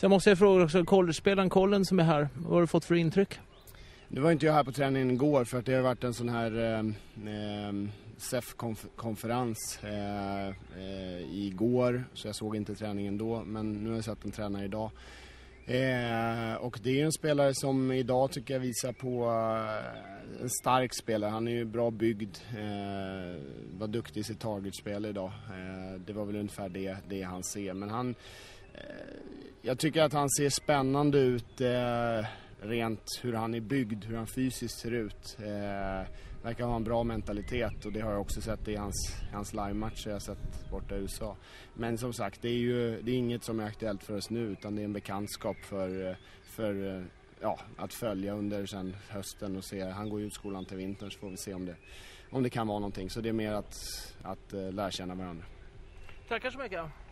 Sen måste jag fråga också, college-spelaren Colin som är här, vad har du fått för intryck? Nu var inte jag här på träningen igår för att det har varit en sån här SEF-konferens igår, så jag såg inte träningen då, men nu har jag sett en tränare idag. Och det är en spelare som idag tycker jag visar på en stark spelare. Han är ju bra byggd, var duktig i sitt targetspel idag. Det var väl ungefär det han ser, men jag tycker att han ser spännande ut rent hur han är byggd, hur han fysiskt ser ut. Verkar ha en bra mentalitet, och det har jag också sett i hans live-matcher jag har sett borta i USA. Men som sagt, det är inget som är aktuellt för oss nu, utan det är en bekantskap för att följa under sen hösten och se. Han går ut skolan till vintern, så får vi se om det kan vara någonting. Så det är mer att lära känna varandra. Tackar så mycket.